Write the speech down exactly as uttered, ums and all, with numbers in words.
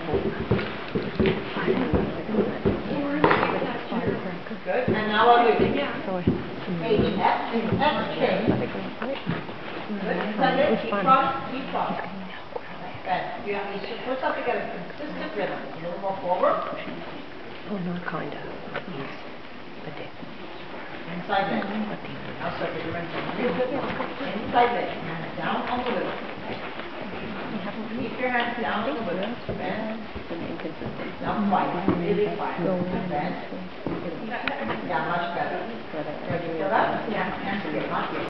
Good. And now I'll move. H, F, F change. Good. Send it. Keep cross. Keep cross. Good. You have to push up to get a consistent rhythm. A little more forward. Oh, not kind of. But it. Inside leg. Now circle your inside. Inside leg. Hands down on the middle. Keep your hands down on the middle. Bend. Now quiet. Really quiet. Bend. Yeah, much better. Ready for that? Yeah. Hands here. Not here.